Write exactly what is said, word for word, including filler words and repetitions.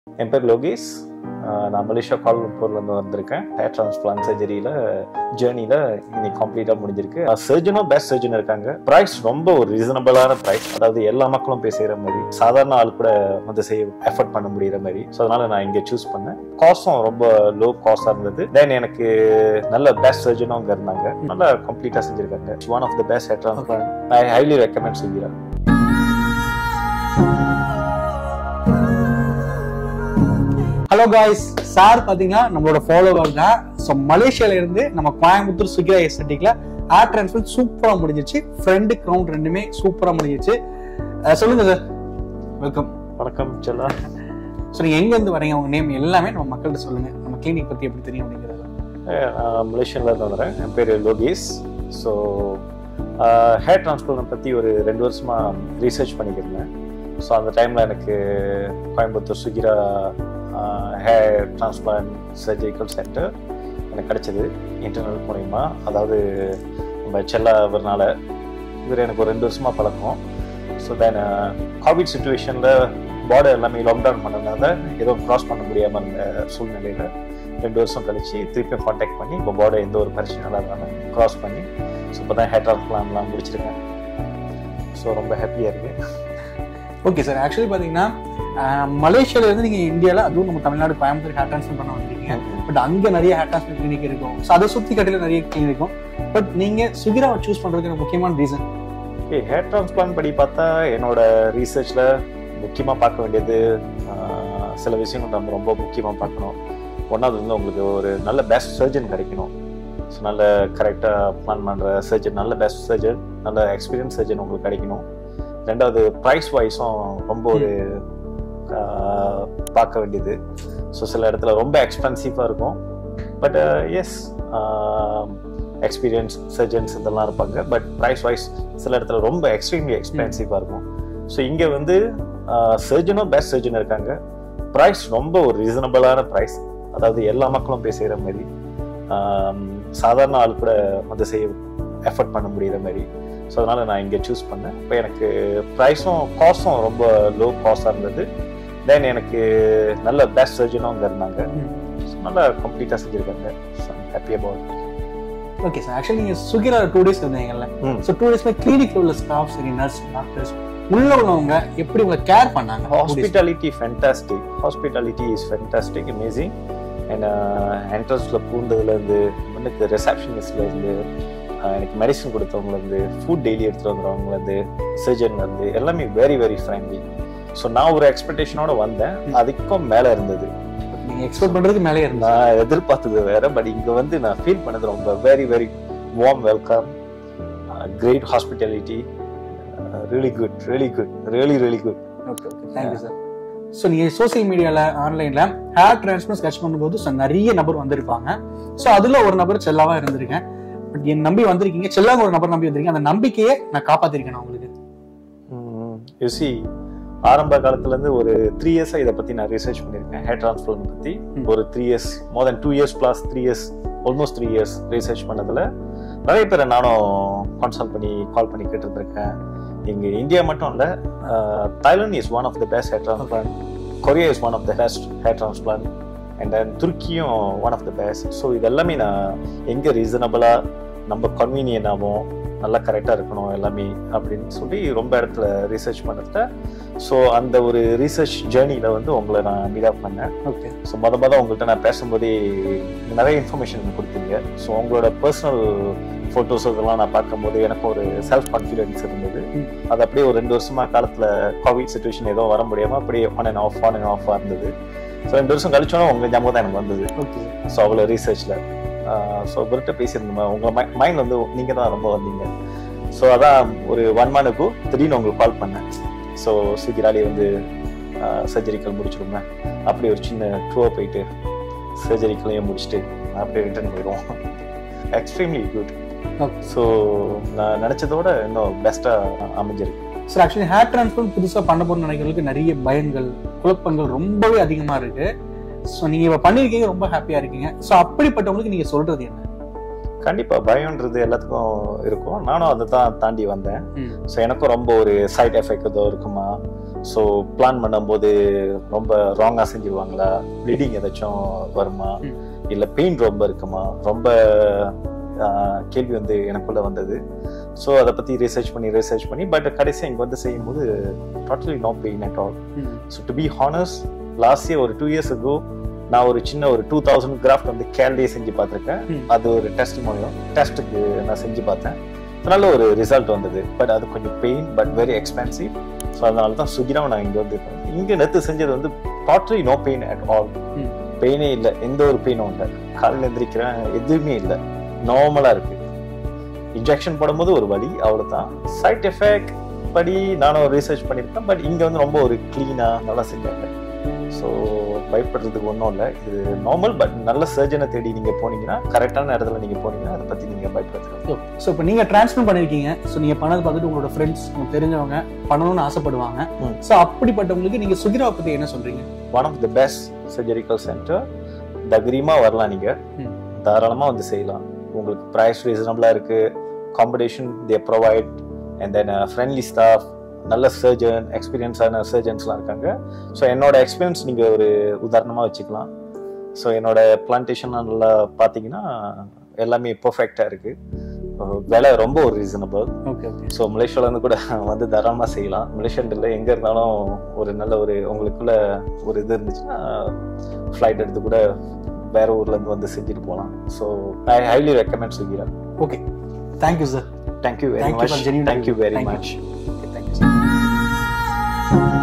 என் பேர் லோகேஷ். நான் மலேசியா கோலாலம்பூர்லேருந்து வந்திருக்கேன். ஹேர் டிரான்ஸ்பிளான்ட் சர்ஜரியில் ஜேர்னியில் இன்னைக்கு கம்ப்ளீட்டாக முடிஞ்சிருக்கு. சர்ஜனும் பெஸ்ட் சர்ஜன் இருக்காங்க. ப்ரைஸ் ரொம்ப ஒரு ரீசனபிளான ப்ரைஸ், அதாவது எல்லா மக்களும் போய் செய்கிற மாதிரி, சாதாரண ஆள் கூட வந்து செய்ய எஃபர்ட் பண்ண முடிகிற மாதிரி. ஸோ அதனால நான் இங்கே சூஸ் பண்ணேன். காஸ்டும் ரொம்ப லோ காஸ்டாக இருந்தது. தென் எனக்கு நல்ல பெஸ்ட் சர்ஜனும் அங்கே இருந்தாங்க. நல்லா கம்ப்ளீட்டாக செஞ்சுருக்காங்க. One of the best hair transplant. I highly recommend Sugira. Hello guys, sir பார்த்தீங்கன்னா நம்மளோட ஃபாலோவர் தான். ஸோ மலேசியால இருந்து நம்ம கோயம்புத்தூர் சுகிரா எஸ்தட்டிக்ல ஹேர் டிரான்ஸ்பிளான்ட் சூப்பராக முடிஞ்சிச்சு. ஃப்ரண்ட் கிரவுண்ட் ரெண்டுமே சூப்பராக முடிஞ்சிச்சு. சொல்லுங்க சார். வெல்கம். வணக்கம் செல்லா. ஸோ நீங்கள் எங்கேருந்து வரீங்க, உங்கள் நேம் எல்லாமே நம்ம மக்கள்கிட்ட சொல்லுங்கள். நம்ம கிளினிக் பற்றி எப்படி தெரியும் அப்படிங்கிறது. நான் மலேசியாவிலேருந்து வந்துடுறேன். என் பேர் லோகேஷ். ஸோ ஹேர் டிரான்ஸ்பிளான்ட் பற்றி ஒரு ரெண்டு வருஷமாக ரீசர்ச் பண்ணிக்கிருந்தேன். ஸோ அந்த டைமில் எனக்கு Coimbatore Sugira hair transplant surgical centre எனக்கு கிடைச்சது இன்டர்நெட் மூலயமா. அதாவது நம்ம செல்லாவதுனால இவர் எனக்கு ஒரு ரெண்டு வருஷமாக பழக்கம். ஸோ தென் கோவிட் சுச்சுவேஷனில் பார்டர் எல்லாமே லாக்டவுன் பண்ணதுனால ஏதோ க்ராஸ் பண்ண முடியாமல் இருந்த சூழ்நிலையில் ரெண்டு வருஷம் கழிச்சு திருப்பியும் கான்டாக்ட் பண்ணி இப்போ பார்டர் எந்த ஒரு பிரச்சனை இல்லாதனால க்ராஸ் பண்ணி ஸோ இப்போ தான் ஹேர் டிரான்ஸ்பிளான்ட்லாம் முடிச்சிருக்கேன். ஸோ ரொம்ப ஹாப்பியாக இருக்குது. ஓகே சார், ஆக்சுவலி பார்த்தீங்கன்னா மலேசியால இருந்து நீங்கள் இந்தியாவில், அதுவும் நம்ம தமிழ்நாடு கோயம்புத்தூர் ஹேர் டிரான்ஸ்பிளான்ட் பண்ண வந்திருக்கீங்க. பட் அங்கே நிறைய ஹேர் டிரான்ஸ்பிளான்ட் கிளினிக் இருக்கும். ஸோ அதை சுற்றி கடையில் நிறைய கிளினிக் இருக்கும். பட் நீங்கள் சுகிராவை சூஸ் பண்ணுறதுக்கு முக்கியமான ரீசன்? ஓகே, ஹேர் டிரான்ஸ்பிளான்ட் படி பார்த்தா என்னோட ரீசர்ச்சில் முக்கியமாக பார்க்க வேண்டியது சில விஷயங்கள் நம்ம ரொம்ப முக்கியமாக பார்க்கணும். ஒன்றாவது வந்து உங்களுக்கு ஒரு நல்ல பெஸ்ட் சர்ஜன் கிடைக்கணும். ஸோ நல்ல கரெக்டாக பிளான் பண்ணுற சர்ஜன், நல்ல பெஸ்ட் சர்ஜன், நல்ல எக்ஸ்பீரியன்ஸ் சர்ஜன் உங்களுக்கு கிடைக்கணும். ரெண்டாவது ப்ரைஸ் வைஸும் ரொம்ப ஒரு பார்க்க வேண்டியது. ஸோ சில இடத்துல ரொம்ப எக்ஸ்பென்சிவாக இருக்கும். பட் எஸ் எக்ஸ்பீரியன்ஸ் சர்ஜன்ஸ் இதெல்லாம் இருப்பாங்க. பட் ப்ரைஸ் வைஸ் சில இடத்துல ரொம்ப எக்ஸ்ட்ரீம்லி எக்ஸ்பென்சிவாக இருக்கும். ஸோ இங்கே வந்து சர்ஜனும் பெஸ்ட் சர்ஜன் இருக்காங்க. ப்ரைஸ் ரொம்ப ஒரு ரீசனபிளான ப்ரைஸ், அதாவது எல்லா மக்களும் போய் செய்கிற மாதிரி, சாதாரண ஆள் கூட வந்து செய்ய எஃபர்ட் பண்ண முடிகிற மாதிரி. ஸோ அதனால் நான் இங்கே சூஸ் பண்ணேன். இப்போ எனக்கு ப்ரைஸும் காஸ்டும் ரொம்ப லோ காஸ்டாக இருந்தது. தென் எனக்கு நல்ல பெஸ்ட் சர்ஜனும் அங்கே இருந்தாங்க. ஸோ நல்லா கம்ப்ளீட்டாக செஞ்சுருக்காங்க. So happy about. Okay sir, actually நீங்கள் சுகிரா டூ டேஸ் இருந்தீங்கல்ல. ஸோ டூ டேஸ்ல கிளினிக்ல உள்ள ஸ்டாஃப், சரி நர்ஸ், டாக்டர்ஸ் உள்ள உள்ளவங்க எப்படி உங்களை கேர் பண்ணாங்க? Hospitality fantastic. Hospitality is fantastic, amazing. And என்ட்ரன்ஸில் பூந்ததுலேருந்து முன்னுக்கு ரிசப்ஷனிஸ்ட்லேருந்து எனக்கு மெடிசன் கொடுத்தவங்கலேருந்து ஃபுட் டெய்லி எடுத்துகிட்டு வந்துடுறவங்கலேருந்து சர்ஜன்லேருந்து எல்லாமே வெரி வெரி ஃப்ரெண்ட்லி. ஸோ நான் ஒரு எக்ஸ்பெக்டேஷனோட வந்தேன், அதுக்கும் மேலே இருந்தது. நீங்கள் எக்ஸ்பெக்ட் பண்ணுறதுக்கு மேலே இருந்தது. நான் எதிர்பார்த்தது வேற. பட் இங்கே வந்து நான் ஃபீல் பண்ணது ரொம்ப very very warm welcome, great hospitality, really good, really good, really really good. Okay okay, thank you sir. So நீங்கள் சோசியல் மீடியாவில், ஆன்லைனில் ஹேர் டிரான்ஸ்பிளான்ட் சர்ச் பண்ணும்போது ஸோ நிறைய நபர் வந்திருப்பாங்க. ஸோ அதில் ஒரு நபர் செல்லாவாக இருந்திருக்கேன். பட் என் நம்பி வந்திருக்கீங்க, செல்லாங்க ஒரு நபர் நம்பி வந்திருக்கீங்க. அந்த நம்பிக்கையை நான் காப்பாற்றிருக்கேன் உங்களுக்கு. யூசி ஆரம்ப காலத்துலேருந்து ஒரு த்ரீ இயர்ஸாக இதை பற்றி நான் ரிசர்ச் பண்ணியிருக்கேன். ஹேர் டிரான்ஸ்பிளான்ட் பற்றி ஒரு three years more then two years plus three years almost three years research பண்ணதில் நிறைய பேரை நானும் கன்சல்ட் பண்ணி கால் பண்ணி கேட்டுருந்துருக்கேன். இங்கே இந்தியா மட்டும் இல்லை, Thailand is one of the best hair transplant, Korea is one of the best hair transplant, and then துருக்கியும் one of the best. So இது எல்லாமே நான் எங்கே ரீசனபிளாக நம்ம கன்வீனியன்டாகவும் நல்லா கரெக்டாக இருக்கணும் எல்லாமே அப்படின்னு சொல்லி ரொம்ப இடத்துல ரிசர்ச் பண்ணதில், ஸோ அந்த ஒரு ரிசர்ச் ஜேர்னியில் வந்து உங்களை நான் மீட் அப் பண்ணேன். ஓகே. ஸோ மொத மொதல் உங்கள்கிட்ட நான் பேசும்போதே நிறைய இன்ஃபர்மேஷன் கொடுத்தீங்க. ஸோ உங்களோட பர்சனல் ஃபோட்டோஸ் இதெல்லாம் நான் பார்க்கும்போது எனக்கு ஒரு செல்ஃப் கான்ஃபிடென்ஸ் இருந்தது. அது அப்படியே ஒரு ரெண்டு வருஷமாக காலத்தில் கோவிட் சுச்சுவேஷன் எதுவும் வர முடியாமல் அப்படியே on and off on and ஆஃபாக இருந்தது. ஸோ ரெண்டு வருஷம் கழிச்சோன்னா உங்கள் ஞாபகம் தான் எனக்கு வந்தது. ஓகே. ஸோ அவ்வளோ ரிசர்ச்சில் ஸோ இவர்கிட்ட பேசியிருந்தோம். உங்களை மை மைண்ட் வந்து நீங்கள் தான் ரொம்ப வந்தீங்க. ஸோ அதான் ஒரு ஒன் மந்த்துக்கு திடீர்னு உங்களுக்கு கால் பண்ணேன். ஸோ சுகிராலே வந்து சர்ஜரிக்கல் முடிச்சிடுங்க, அப்படி ஒரு சின்ன டூர் போயிட்டு சர்ஜரிக்கலையும் முடிச்சுட்டு அப்படியே ரிட்டர்ன் போயிடுவோம். Extremely good. ஸோ நான் நினச்சதோட இன்னும் பெஸ்ட்டாக அமைஞ்சிருக்கு. சார், ஆக்சுவலி ஹேர் டிரான்ஸ்பிளான்ட் புதுசாக பண்ண போகிற நினைக்கிறவங்களுக்கு நிறைய பயங்கள், குழப்பங்கள் ரொம்பவே அதிகமாக இருக்கு. ஸோ நீங்கள் இப்போ பண்ணியிருக்கீங்க, ரொம்ப ஹாப்பியாக இருக்கீங்க. ஸோ அப்படிப்பட்டவங்களுக்கு நீங்கள் சொல்கிறது என்ன? கண்டிப்பாக பயம்ன்றது எல்லாத்துக்கும் இருக்கும். நானும் அதை தான் தாண்டி வந்தேன். ஸோ எனக்கும் ரொம்ப ஒரு சைட் எஃபெக்ட் ஏதோ இருக்குமா, ஸோ பிளான் பண்ணும்போது ரொம்ப ராங்காக செஞ்சுருவாங்களா, ப்ளீடிங் ஏதாச்சும் வருமா, இல்லை பெயின் ரொம்ப இருக்குமா, ரொம்ப கேள்வி வந்து எனக்குள்ள வந்தது. ஸோ அதை பற்றி ரிசர்ச் பண்ணி ரிசர்ச் பண்ணி பட் கடைசியாக இங்கே வந்து செய்யும்போது totally no pain at all. So to be honest, last year ஒரு டூ இயர்ஸ் அகோ நான் ஒரு சின்ன ஒரு டூ தௌசண்ட் கிராஃப்ட் வந்து கேல்டே செஞ்சு பார்த்துருக்கேன். அது ஒரு டெஸ்ட் மூலியம் டெஸ்ட்டுக்கு நான் செஞ்சு பார்த்தேன். நல்ல ஒரு ரிசல்ட் வந்தது. பட் அது கொஞ்சம் pain, but very expensive. So அதனால தான் சுகிராவை நான் இங்கே வந்து இங்கே நேற்று செஞ்சது வந்து totally no pain at all. பெயினே இல்லை, எந்த ஒரு பெயினும் இல்லை. காலையில் எந்திரிக்கிறேன், எதுவுமே இல்லை, நார்மலாக இருக்கு. இன்ஜெக்ஷன் போடும்போது ஒரு வலி, அவ்வளோதான். சைட் எஃபெக்ட் படி நானும் ரிசர்ச் பண்ணியிருக்கேன். பட் இங்கே வந்து ரொம்ப ஒரு க்ளீனாக நல்லா செஞ்சாங்க. ஸோ பயப்படுறதுக்கு ஒன்றும் இல்லை, இது நார்மல். பட் நல்ல சர்ஜனை தேடி நீங்கள் போனீங்கன்னா, கரெக்டான இடத்துல நீங்கள் போனீங்கன்னா அதை பற்றி நீங்கள் பயப்படுறது. ஸோ இப்போ நீங்கள் டிரான்ஸ்ஃபர் பண்ணியிருக்கீங்க. ஸோ நீங்கள் பண்ணது பார்த்துட்டு உங்களோட ஃப்ரெண்ட்ஸ், உங்களுக்கு தெரிஞ்சவங்க பண்ணணும்னு ஆசைப்படுவாங்க. ஸோ அப்படிப்பட்டவங்களுக்கு நீங்கள் சுகிராவை பற்றி என்ன சொல்கிறீங்க? One of the best surgical centre. தைரியமாக வரலாம், நீங்கள் தாராளமாக வந்து செய்யலாம். உங்களுக்கு ப்ரைஸ் ரீசனபிளாக இருக்குது, competition they provide, and then friendly staff, நல்ல சர்ஜன், எக்ஸ்பீரியன்ஸான சர்ஜன்ஸ்லாம் இருக்காங்க. ஸோ என்னோட எக்ஸ்பீரியன்ஸ் நீங்கள் ஒரு உதாரணமாக வச்சுக்கலாம். ஸோ என்னோட பிளான்டேஷன்லாம் நல்லா பார்த்தீங்கன்னா எல்லாமே பர்ஃபெக்டாக இருக்குது. விலை ரொம்ப ஒரு ரீசனபிள். Okay okay. ஸோ மலேசியாவிலேருந்து கூட வந்து தாராளமாக செய்யலாம். மலேசியான் இல்லை, எங்கே இருந்தாலும் ஒரு நல்ல ஒரு உங்களுக்குள்ள ஒரு இது இருந்துச்சுன்னா ஃப்ளைட் எடுத்து கூட வேற ஊர்லேருந்து வந்து செஞ்சுட்டு போகலாம். So I highly recommend Sugira. Okay, thank you sir. Thank you very much. Thank you very much. Thank you.